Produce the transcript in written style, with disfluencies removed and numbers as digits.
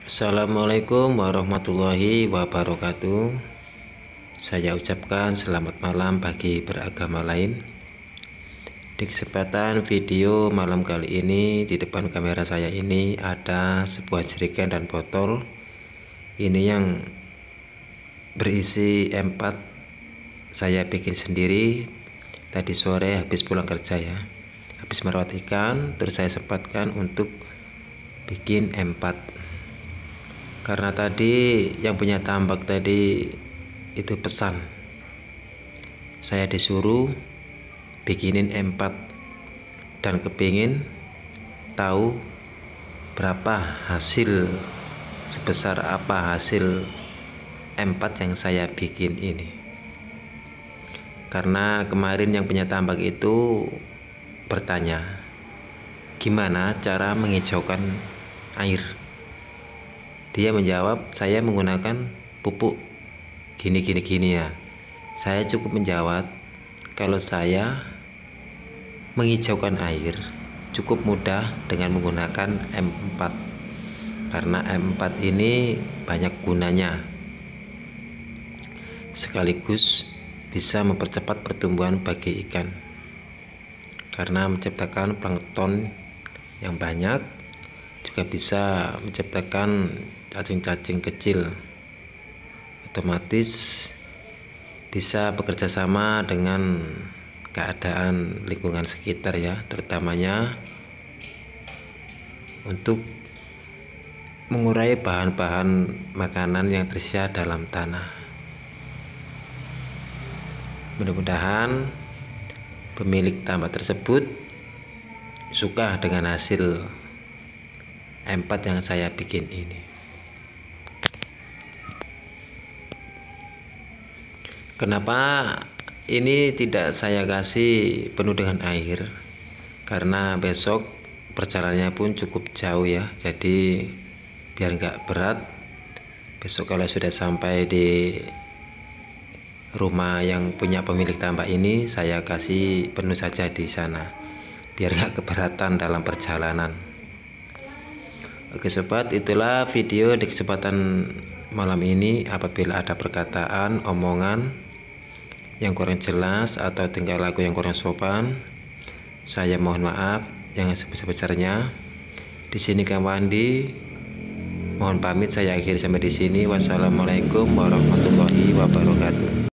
Assalamualaikum warahmatullahi wabarakatuh. Saya ucapkan selamat malam bagi beragama lain. Di kesempatan video malam kali ini, di depan kamera saya ini ada sebuah jerigen dan botol. Ini yang berisi M4. Saya bikin sendiri tadi sore habis pulang kerja ya. Habis merawat ikan, terus saya sempatkan untuk bikin M4. Karena tadi yang punya tambak tadi itu pesan, saya disuruh bikinin M4 dan kepingin tahu berapa hasil, sebesar apa hasil M4 yang saya bikin ini. Karena kemarin yang punya tambak itu bertanya, gimana cara menghijaukan air. Dia menjawab, saya menggunakan pupuk gini ya. Saya cukup menjawab, kalau saya menghijaukan air cukup mudah dengan menggunakan M4. Karena M4 ini banyak gunanya, sekaligus bisa mempercepat pertumbuhan bagi ikan karena menciptakan plankton yang banyak, juga bisa menciptakan cacing-cacing kecil. Otomatis bisa bekerja sama dengan keadaan lingkungan sekitar ya, terutamanya untuk mengurai bahan-bahan makanan yang tersedia dalam tanah. Mudah-mudahan pemilik tambak tersebut suka dengan hasil M4 yang saya bikin ini. Kenapa ini tidak saya kasih penuh dengan air? Karena besok perjalanannya pun cukup jauh ya, jadi biar nggak berat, besok kalau sudah sampai di rumah yang punya pemilik tambak ini, saya kasih penuh saja di sana biar nggak keberatan dalam perjalanan. Oke sobat, itulah video di kesempatan malam ini. Apabila ada perkataan, omongan yang kurang jelas atau tingkah laku yang kurang sopan, saya mohon maaf yang sebesar-besarnya. Di sini Kang Wandi mohon pamit, saya akhiri sampai di sini. Wassalamualaikum warahmatullahi wabarakatuh.